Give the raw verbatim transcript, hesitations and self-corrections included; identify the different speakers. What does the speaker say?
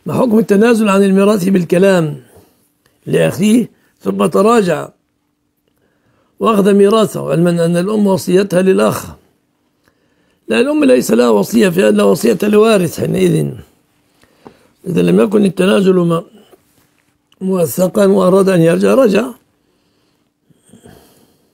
Speaker 1: ما حكم التنازل عن الميراث بالكلام لأخيه ثم تراجع وأخذ ميراثه، علما أن الأم وصيتها للأخ؟ لا، الأم ليس لها وصية، فإن لا وصية لوارث حينئذ إذا لم يكن التنازل موثقا وأراد أن يرجع رجع.